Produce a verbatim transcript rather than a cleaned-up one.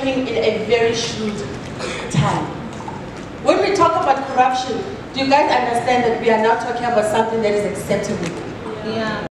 working in a very shrewd time. When we talk about corruption, do you guys understand that we are now talking about something that is acceptable? Yeah.